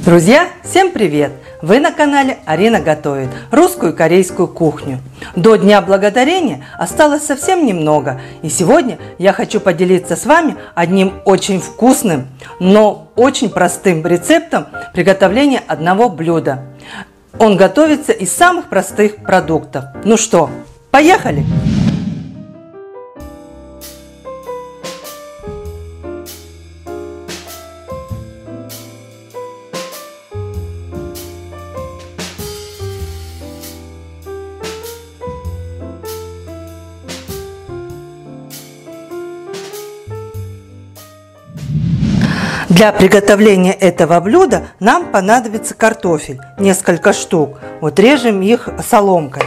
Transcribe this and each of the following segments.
Друзья, всем привет! Вы на канале Арина готовит русскую и корейскую кухню. До Дня Благодарения осталось совсем немного, и сегодня я хочу поделиться с вами одним очень вкусным, но очень простым рецептом приготовления одного блюда. Он готовится из самых простых продуктов. Ну что, поехали! Для приготовления этого блюда нам понадобится картофель, несколько штук. Вот режем их соломкой.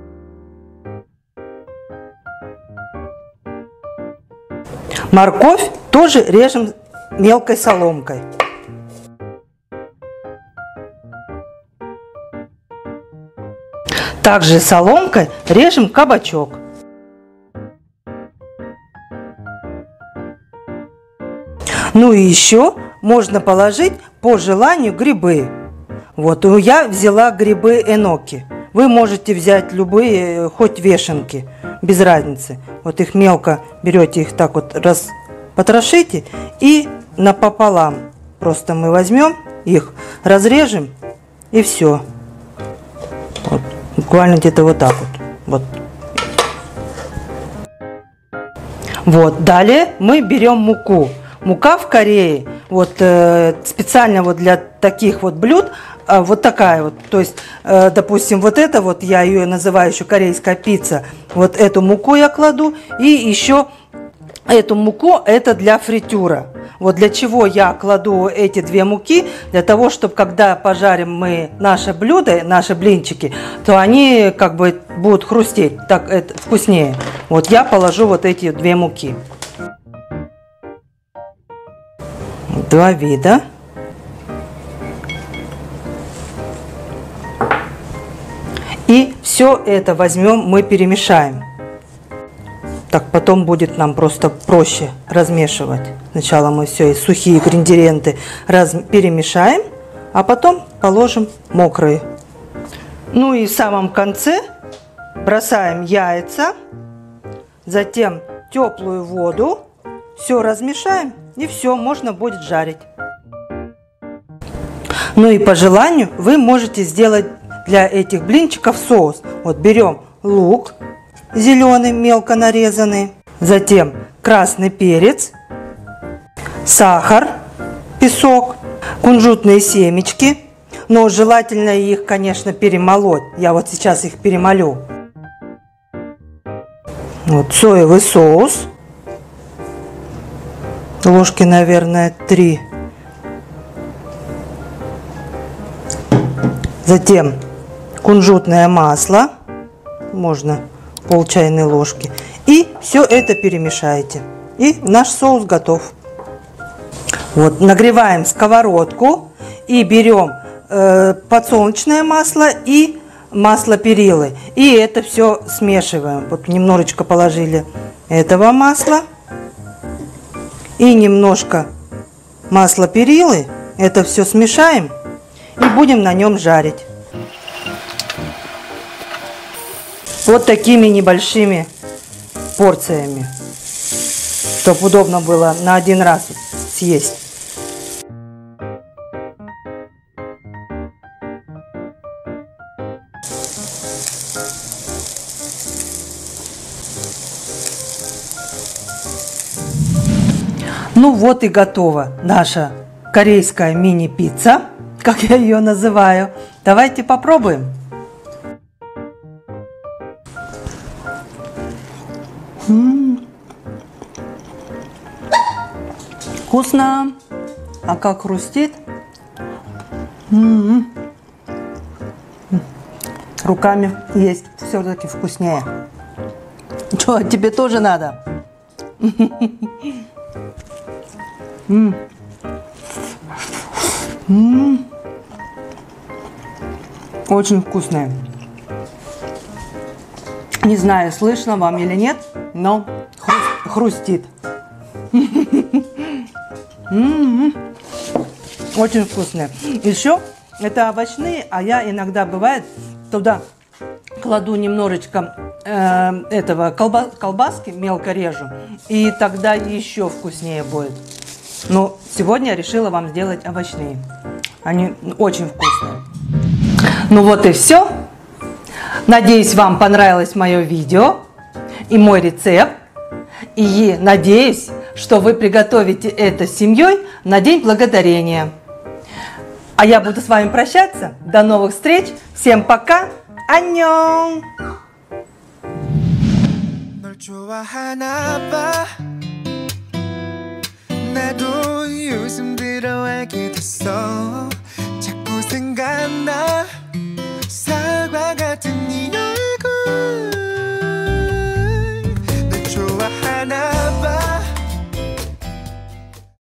Морковь тоже режем мелкой соломкой. Также соломкой режем кабачок. Ну и еще можно положить по желанию грибы. Вот я взяла грибы эноки. Вы можете взять любые, хоть вешенки, без разницы. Вот их мелко берете, их так вот потрошите и напополам. Просто мы возьмем их, разрежем и все. Вот, буквально где-то вот так вот. Вот, далее мы берем муку. Мука в Корее, вот специально вот для таких вот блюд, вот такая вот, то есть, допустим, вот это вот, я ее называю еще корейская пицца, вот эту муку я кладу, и еще эту муку, это для фритюра. Вот для чего я кладу эти две муки, для того, чтобы когда пожарим мы наше блюдо, наши блинчики, то они как бы будут хрустеть, так это вкуснее. Вот я положу вот эти две муки. Два вида. И все это возьмем, мы перемешаем. Так потом будет нам просто проще размешивать. Сначала мы все сухие ингредиенты перемешаем, а потом положим мокрые. Ну и в самом конце бросаем яйца, затем теплую воду, все размешаем. И все, можно будет жарить. Ну и по желанию вы можете сделать для этих блинчиков соус. Вот берем лук зеленый, мелко нарезанный, затем красный перец, сахар, песок, кунжутные семечки. Но желательно их, конечно, перемолоть. Я вот сейчас их перемолю. Вот соевый соус. Ложки, наверное, 3. Затем кунжутное масло, можно пол чайной ложки. И все это перемешайте. И наш соус готов. Вот, нагреваем сковородку и берем подсолнечное масло и масло перилы. И это все смешиваем. Вот немножечко положили этого масла. И немножко масла перилы, это все смешаем и будем на нем жарить. Вот такими небольшими порциями, чтобы удобно было на один раз съесть. Ну вот и готова наша корейская мини-пицца, как я ее называю. Давайте попробуем. Вкусно. А как хрустит. Руками есть все-таки вкуснее. Что, тебе тоже надо? Очень вкусная. Не знаю, слышно вам или нет, но хрустит. Очень вкусные. Еще это овощные, а я иногда бывает туда кладу немножечко этого колбаски, мелко режу, и тогда еще вкуснее будет. Но сегодня я решила вам сделать овощные. Они очень вкусные. Ну вот и все. Надеюсь, вам понравилось мое видео и мой рецепт. И надеюсь, что вы приготовите это с семьей на День Благодарения. А я буду с вами прощаться. До новых встреч. Всем пока. 안녕. 널 좋아하나 봐. 나도 요즘 들어 알게 됐어.